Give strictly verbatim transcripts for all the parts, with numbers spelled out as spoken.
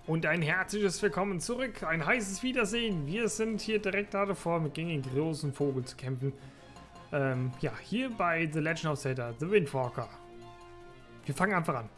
Und ein herzliches Willkommen zurück, ein heißes Wiedersehen. Wir sind hier direkt gerade vor, mit gegen den großen Vogel zu kämpfen. Ähm, ja, hier bei The Legend of Zelda, The Windwalker. Wir fangen einfach an.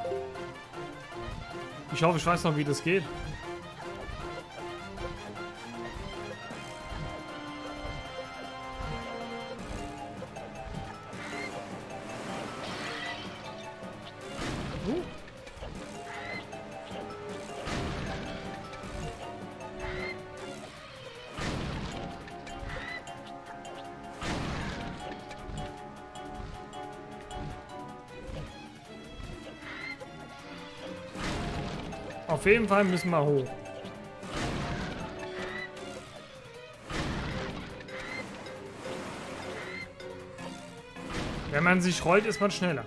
Ich hoffe, ich weiß noch, wie das geht. Uh. Auf jeden Fall müssen wir hoch. Wenn man sich rollt, ist man schneller.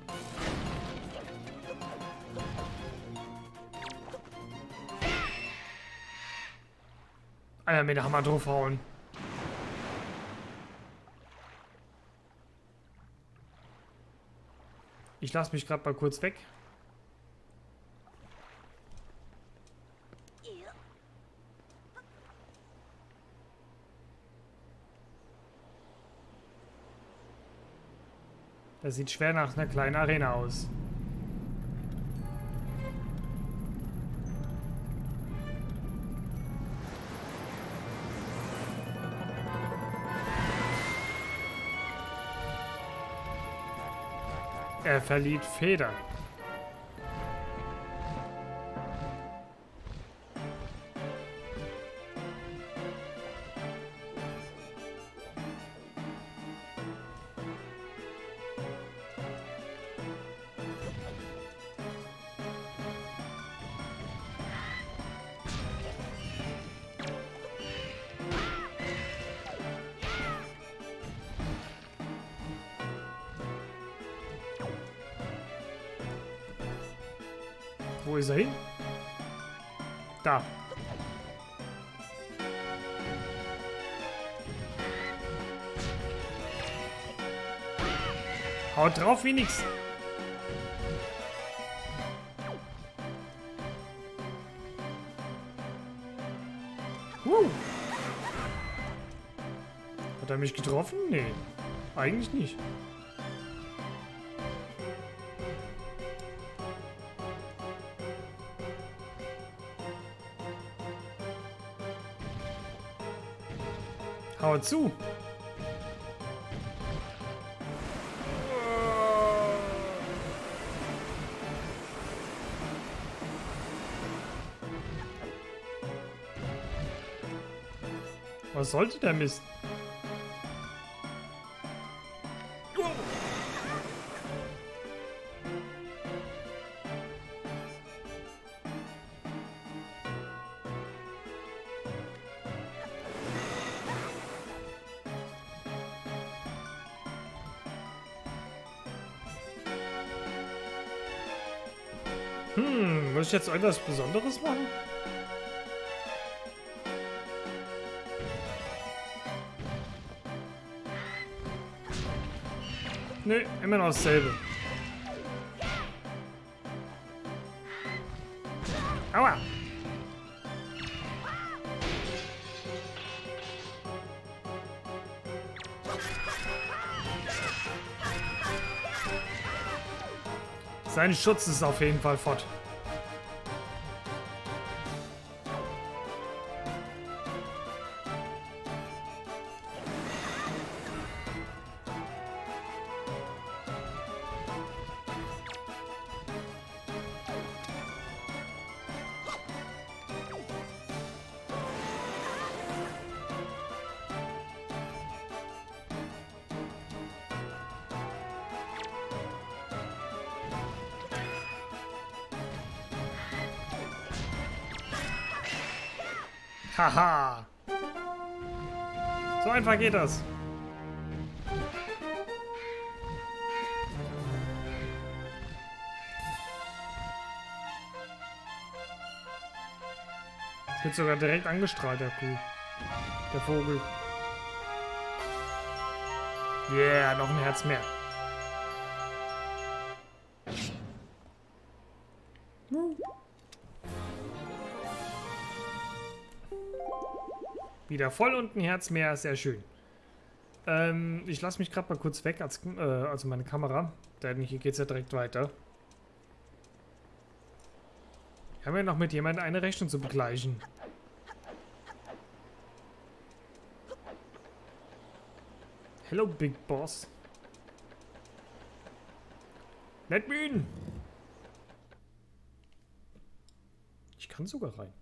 Alter, mit der Hammer draufhauen. Ich lasse mich gerade mal kurz weg. Das sieht schwer nach einer kleinen Arena aus. Er verliert Feder. Wo ist er hin? Da. Haut drauf wie nix. Uh. Hat er mich getroffen? Nee. Eigentlich nicht. Hau zu! Was sollte der Mist? Hm, muss ich jetzt irgendwas Besonderes machen? Nö, immer noch dasselbe. Aua! Sein Schutz ist auf jeden Fall fort. Haha! So einfach geht das. Jetzt wird sogar direkt angestrahlt, der Kuh. Der Vogel. Yeah, noch ein Herz mehr. Wieder voll und ein Herz mehr, sehr schön. Ähm, ich lasse mich gerade mal kurz weg, als, äh, also meine Kamera. Denn hier geht es ja direkt weiter. Wir haben ja noch mit jemandem eine Rechnung zu begleichen. Hello, Big Boss. Let me in. Ich kann sogar rein.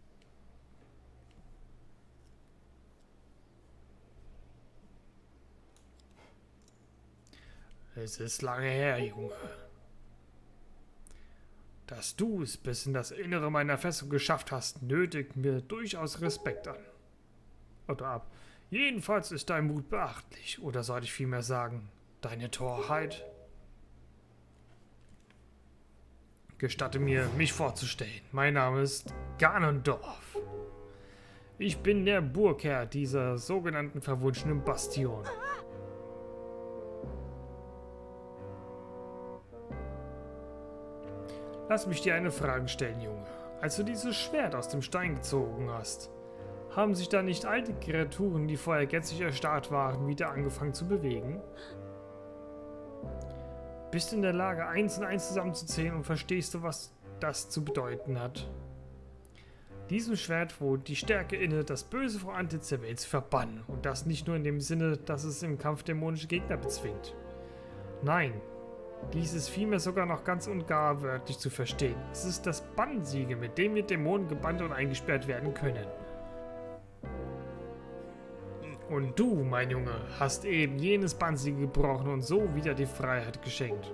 Es ist lange her, Junge. Dass du es bis in das Innere meiner Festung geschafft hast, nötigt mir durchaus Respekt an. Oder ab. Jedenfalls ist dein Mut beachtlich. Oder sollte ich vielmehr sagen, deine Torheit? Gestatte mir, mich vorzustellen. Mein Name ist Ganondorf. Ich bin der Burgherr dieser sogenannten verwunschenen Bastion. Lass mich dir eine Frage stellen, Junge. Als du dieses Schwert aus dem Stein gezogen hast, haben sich da nicht all die Kreaturen, die vorher gänzlich erstarrt waren, wieder angefangen zu bewegen? Bist du in der Lage, eins und eins zusammenzuzählen und verstehst du, was das zu bedeuten hat? Diesem Schwert wohnt die Stärke inne, das Böse vor Antlitz der Welt zu verbannen. Und das nicht nur in dem Sinne, dass es im Kampf dämonische Gegner bezwingt. Nein. Dies ist vielmehr sogar noch ganz und gar wörtlich zu verstehen. Es ist das Bannsiegel, mit dem wir Dämonen gebannt und eingesperrt werden können. Und du, mein Junge, hast eben jenes Bannsiegel gebrochen und so wieder die Freiheit geschenkt.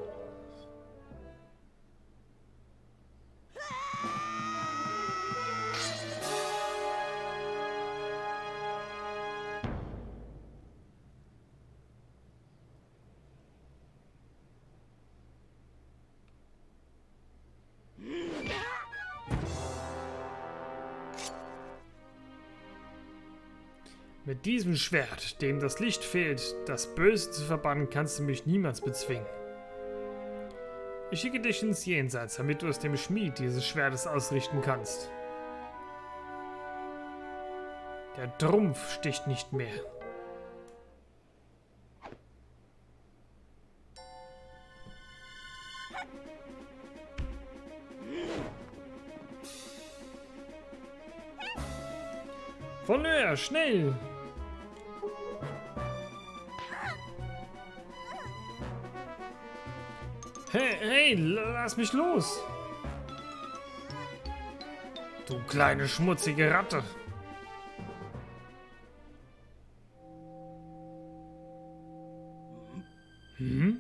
Mit diesem Schwert, dem das Licht fehlt, das Böse zu verbannen, kannst du mich niemals bezwingen. Ich schicke dich ins Jenseits, damit du es dem Schmied dieses Schwertes ausrichten kannst. Der Trumpf sticht nicht mehr. Von höher, schnell! Hey, hey, lass mich los! Du kleine schmutzige Ratte! Hm?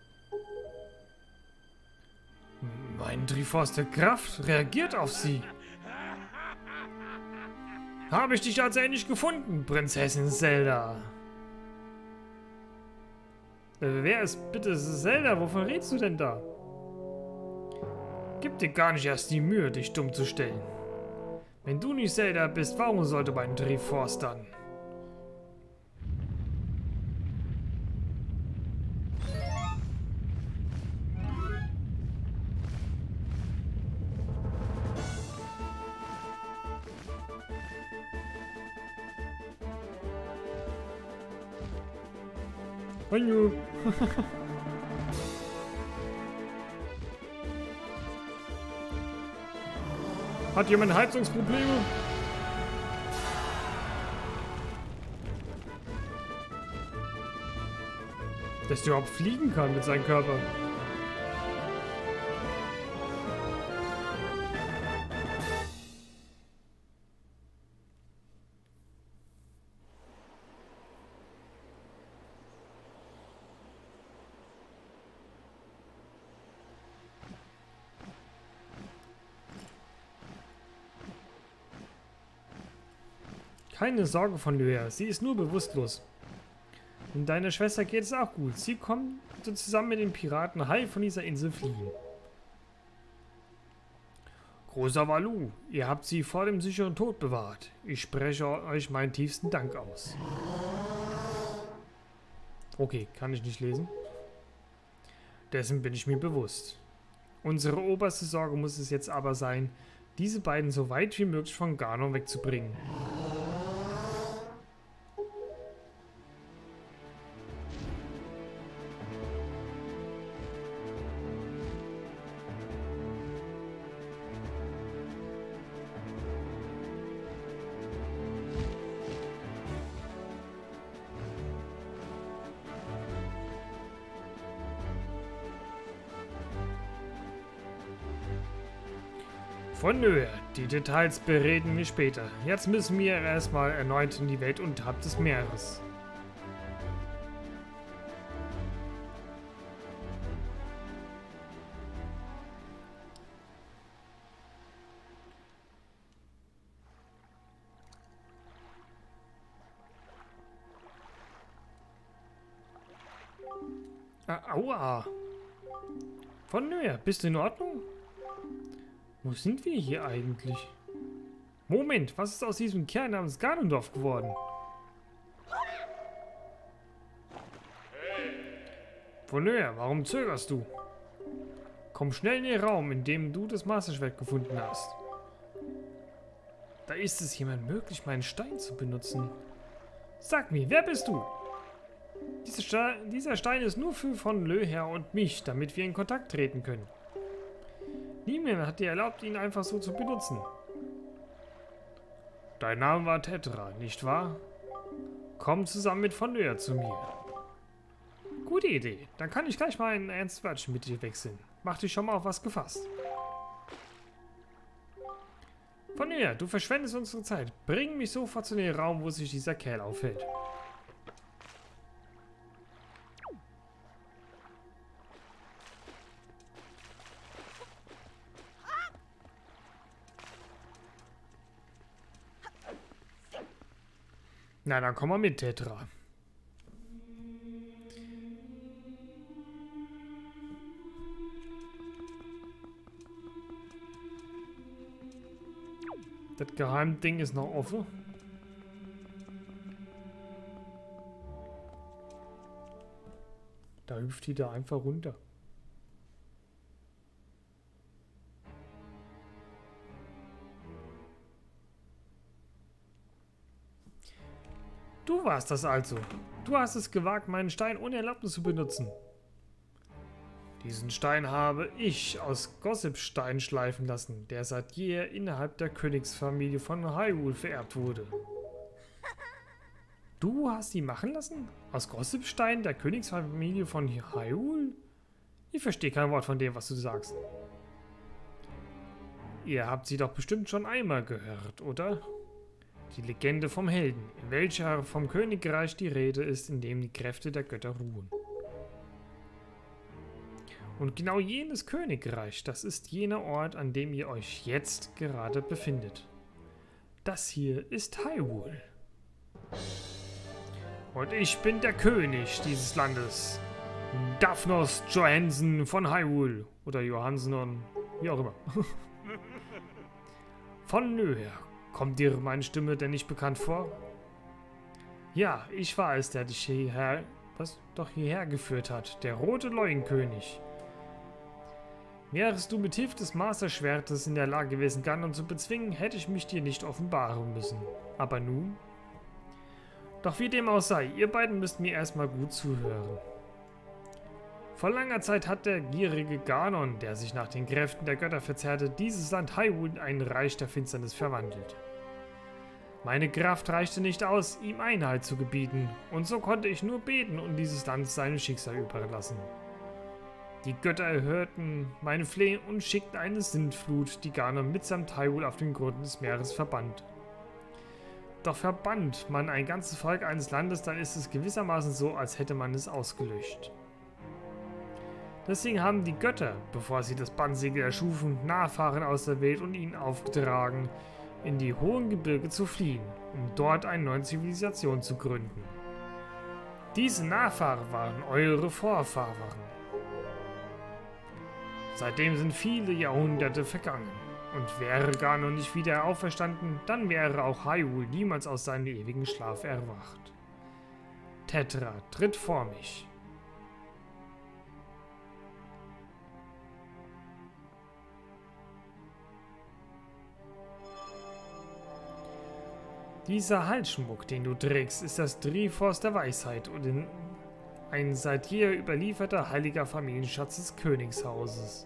Mein Triforce der Kraft reagiert auf sie. Habe ich dich also endlich gefunden, Prinzessin Zelda? Äh, wer ist bitte Zelda? Wovon redest du denn da? Gib dir gar nicht erst die Mühe, dich dumm zu stellen. Wenn du nicht Zelda bist, warum sollte mein Triforce dann? Hallo. Hat jemand Heizungsprobleme? Dass der überhaupt fliegen kann mit seinem Körper. Keine Sorge von Lyra, sie ist nur bewusstlos. Und deiner Schwester geht es auch gut. Sie kommt zusammen mit den Piraten heil von dieser Insel fliehen. Großer Valu, ihr habt sie vor dem sicheren Tod bewahrt. Ich spreche euch meinen tiefsten Dank aus. Okay, kann ich nicht lesen. Dessen bin ich mir bewusst. Unsere oberste Sorge muss es jetzt aber sein, diese beiden so weit wie möglich von Ganon wegzubringen. Von nö, die Details bereden wir später. Jetzt müssen wir erstmal erneut in die Welt unterhalb des Meeres. Ah, aua. Von nö, bist du in Ordnung? Wo sind wir hier eigentlich? Moment, was ist aus diesem Kerl namens Ganondorf geworden? Von nö, warum zögerst du? Komm schnell in den Raum, in dem du das Masterschwert gefunden hast. Da ist es jemand möglich, meinen Stein zu benutzen. Sag mir, wer bist du? Dieser Stein, dieser Stein ist nur für von Löher und mich, damit wir in Kontakt treten können. Niemand hat dir erlaubt, ihn einfach so zu benutzen. Dein Name war Tetra, nicht wahr? Komm zusammen mit von Löher zu mir. Gute Idee. Dann kann ich gleich mal ein ernst Wörtchen mit dir wechseln. Mach dich schon mal auf was gefasst. Von Löher, du verschwendest unsere Zeit. Bring mich sofort zu dem Raum, wo sich dieser Kerl aufhält. Na, dann komm mal mit, Tetra. Das Geheimding ist noch offen. Da hüpft die da einfach runter. Du warst das also. Du hast es gewagt, meinen Stein ohne Erlaubnis zu benutzen. Diesen Stein habe ich aus Gossipstein schleifen lassen, der seit jeher innerhalb der Königsfamilie von Hyrule vererbt wurde. Du hast ihn machen lassen? Aus Gossipstein der Königsfamilie von Hyrule? Ich verstehe kein Wort von dem, was du sagst. Ihr habt sie doch bestimmt schon einmal gehört, oder? Die Legende vom Helden, in welcher vom Königreich die Rede ist, in dem die Kräfte der Götter ruhen. Und genau jenes Königreich, das ist jener Ort, an dem ihr euch jetzt gerade befindet. Das hier ist Hyrule. Und ich bin der König dieses Landes. Daphnos Johansen von Hyrule. Oder Johansen und wie auch immer. Von Löher. Kommt dir meine Stimme denn nicht bekannt vor? Ja, ich war es, der dich hierher, was, doch hierher geführt hat. Der rote Leuenkönig. Wärest du mit Hilfe des Masterschwertes in der Lage gewesen, Ganon zu bezwingen, hätte ich mich dir nicht offenbaren müssen. Aber nun? Doch wie dem auch sei, ihr beiden müsst mir erstmal gut zuhören. Vor langer Zeit hat der gierige Ganon, der sich nach den Kräften der Götter verzehrte, dieses Land Hyrule in ein Reich der Finsternis verwandelt. Meine Kraft reichte nicht aus, ihm Einhalt zu gebieten, und so konnte ich nur beten und dieses Land seinem Schicksal überlassen. Die Götter erhörten meine Flehen und schickten eine Sintflut, die Ganon mitsamt Hyrule auf den Grund des Meeres verbannt. Doch verbannt man ein ganzes Volk eines Landes, dann ist es gewissermaßen so, als hätte man es ausgelöscht. Deswegen haben die Götter, bevor sie das Bannsiegel erschufen, Nachfahren auserwählt und ihnen aufgetragen, in die hohen Gebirge zu fliehen, um dort eine neue Zivilisation zu gründen. Diese Nachfahren waren eure Vorfahren. Seitdem sind viele Jahrhunderte vergangen. Und wäre Ganon nicht wieder auferstanden, dann wäre auch Hyrule niemals aus seinem ewigen Schlaf erwacht. Tetra, tritt vor mich. Dieser Halsschmuck, den du trägst, ist das Triforce der Weisheit und in ein seit jeher überlieferter heiliger Familienschatz des Königshauses.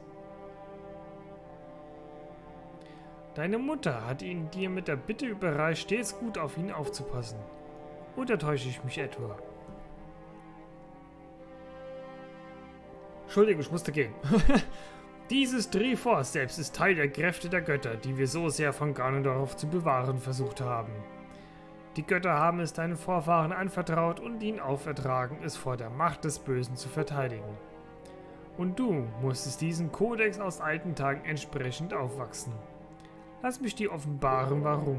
Deine Mutter hat ihn dir mit der Bitte überreicht, stets gut auf ihn aufzupassen. Oder täusche ich mich etwa? Entschuldigung, ich musste gehen. Dieses Triforce selbst ist Teil der Kräfte der Götter, die wir so sehr von Ganondorf zu bewahren versucht haben. Die Götter haben es deinen Vorfahren anvertraut und ihnen aufertragen, es vor der Macht des Bösen zu verteidigen. Und du musstest diesen Kodex aus alten Tagen entsprechend aufwachsen. Lass mich dir offenbaren, warum.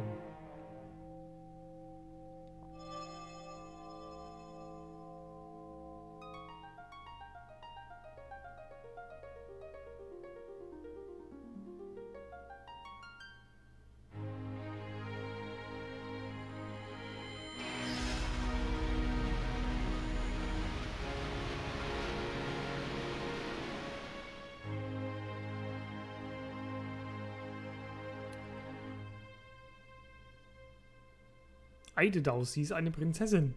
Eidedaus, sie ist eine Prinzessin.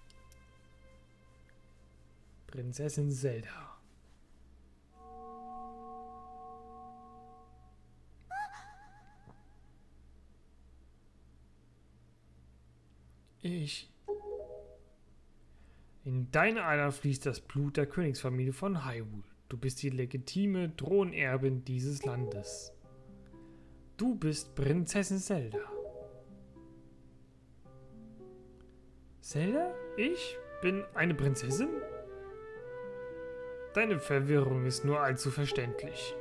Prinzessin Zelda. Ich. In deine Adern fließt das Blut der Königsfamilie von Hyrule. Du bist die legitime Thronerbin dieses Landes. Du bist Prinzessin Zelda. Zelda? Ich bin eine Prinzessin? Deine Verwirrung ist nur allzu verständlich.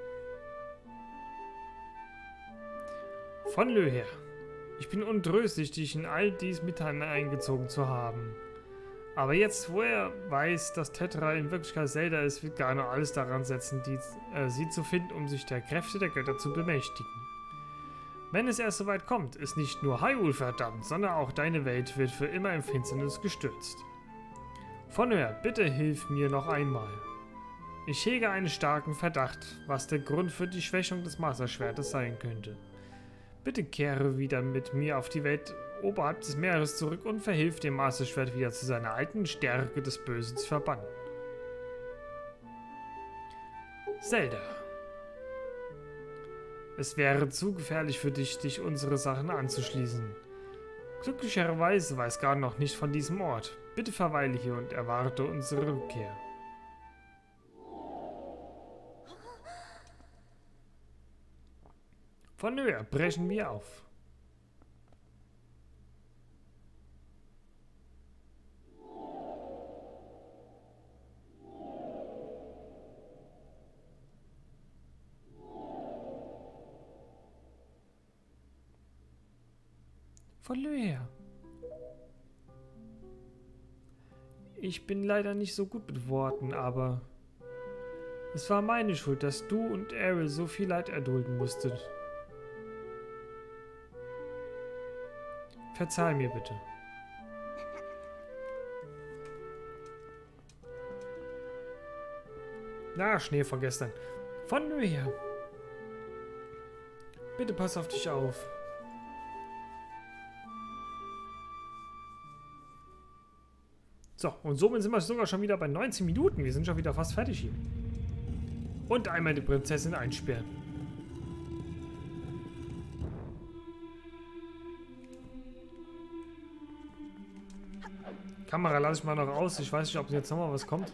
Von Lö her. Ich bin untröstlich, dich in all dies mit eingezogen zu haben. Aber jetzt, wo er weiß, dass Tetra in Wirklichkeit Zelda ist, wird Ganon alles daran setzen, die, äh, sie zu finden, um sich der Kräfte der Götter zu bemächtigen. Wenn es erst soweit kommt, ist nicht nur Hyrule verdammt, sondern auch deine Welt wird für immer in Finsternis gestürzt. Von her, bitte hilf mir noch einmal. Ich hege einen starken Verdacht, was der Grund für die Schwächung des Masterschwertes sein könnte. Bitte kehre wieder mit mir auf die Welt oberhalb des Meeres zurück und verhilf dem Masterschwert wieder zu seiner alten Stärke des Bösen zu verbannen. Zelda. Es wäre zu gefährlich für dich, dich unsere Sachen anzuschließen. Glücklicherweise weiß Ganon noch nicht von diesem Ort. Bitte verweile hier und erwarte unsere Rückkehr. Von höher brechen wir auf. Von Lö her. Ich bin leider nicht so gut mit Worten, aber es war meine Schuld, dass du und Aryll so viel Leid erdulden musstet. Verzeih mir bitte. Na, Schnee von gestern. Von Lö her. Bitte pass auf dich auf. So, und somit sind wir sogar schon wieder bei neunzehn Minuten. Wir sind schon wieder fast fertig hier. Und einmal die Prinzessin einsperren. Kamera lasse ich mal noch aus. Ich weiß nicht, ob jetzt nochmal was kommt.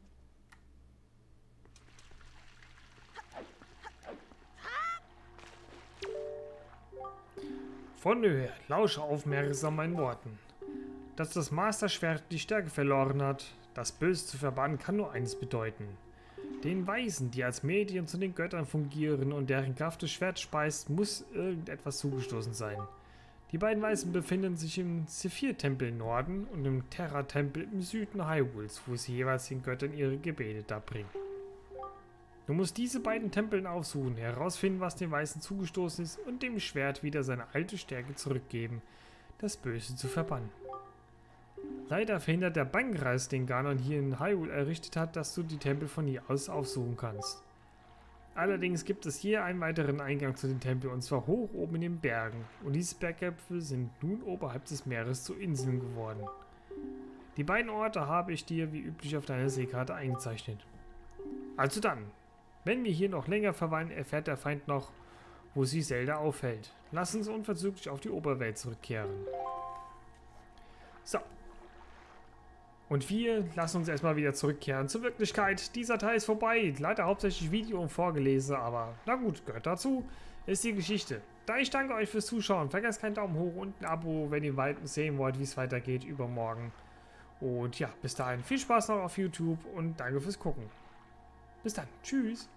Von her, lausche aufmerksam meinen Worten. Dass das Masterschwert die Stärke verloren hat, das Böse zu verbannen, kann nur eines bedeuten. Den Weisen, die als Medien zu den Göttern fungieren und deren Kraft das Schwert speist, muss irgendetwas zugestoßen sein. Die beiden Weisen befinden sich im Sephir-Tempel im Norden und im Terra-Tempel im Süden Hyrules, wo sie jeweils den Göttern ihre Gebete darbringen. Du musst diese beiden Tempeln aufsuchen, herausfinden, was den Weisen zugestoßen ist und dem Schwert wieder seine alte Stärke zurückgeben, das Böse zu verbannen. Leider verhindert der Bannkreis, den Ganon hier in Hyrule errichtet hat, dass du die Tempel von hier aus aufsuchen kannst. Allerdings gibt es hier einen weiteren Eingang zu den Tempeln, und zwar hoch oben in den Bergen. Und diese Berggipfel sind nun oberhalb des Meeres zu Inseln geworden. Die beiden Orte habe ich dir wie üblich auf deiner Seekarte eingezeichnet. Also dann, wenn wir hier noch länger verweilen, erfährt der Feind noch, wo sich Zelda aufhält. Lass uns unverzüglich auf die Oberwelt zurückkehren. So. Und wir lassen uns erstmal wieder zurückkehren zur Wirklichkeit. Dieser Teil ist vorbei. Leider hauptsächlich Video und Vorgelese, aber na gut, gehört dazu. Ist die Geschichte. Da ich danke euch fürs Zuschauen. Vergesst keinen Daumen hoch und ein Abo, wenn ihr weiter sehen wollt, wie es weitergeht übermorgen. Und ja, bis dahin viel Spaß noch auf YouTube und danke fürs Gucken. Bis dann. Tschüss.